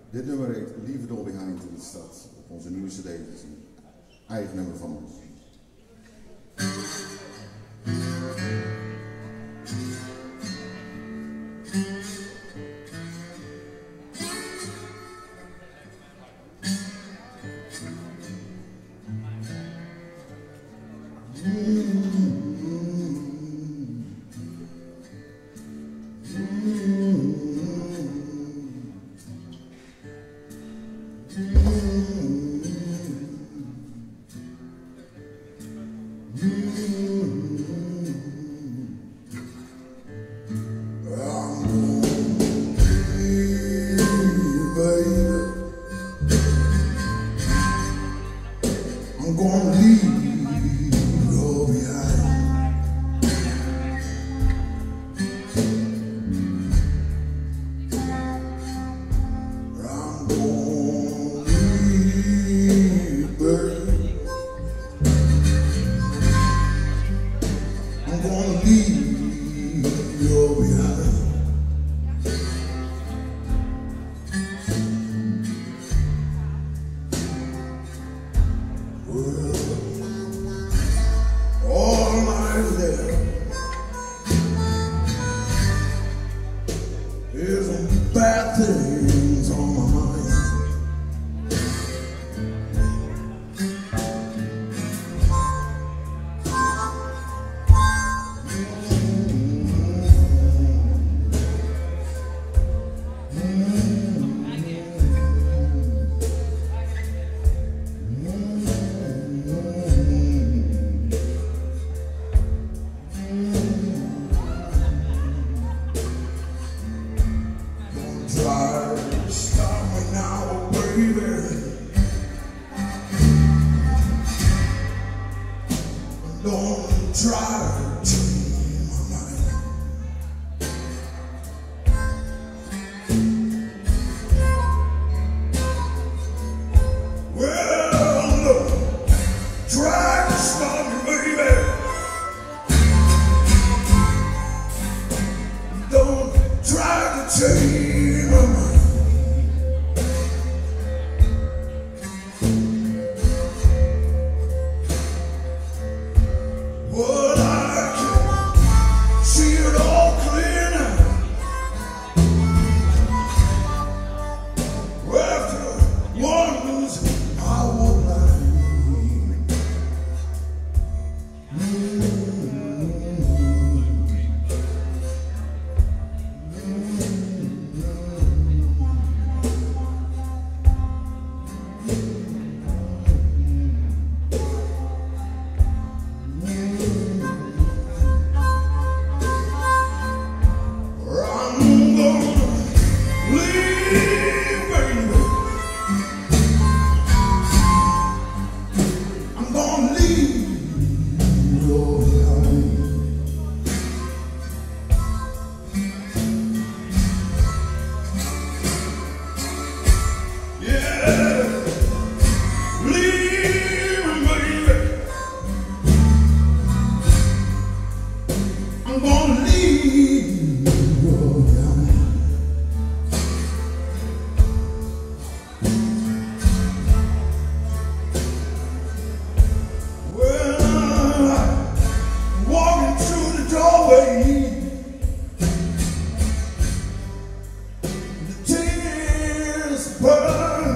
Dit nummer heet Leave It All Behind en het staat op onze nieuwe cd. Het is een eigen nummer van ons. I'm gonna leave it all behind. I'm gonna leave, baby. I'm gonna leave it all behind. All my life is some bad things on my mind. Try to stop me now, baby. Don't try to change my mind. Well, look, try to stop me, baby. Don't try to change my mind. Well, I can see it all clear now. After ones I won't lie. I'm gonna leave you all behind. Well, I'm walking through the doorway. The tears burn.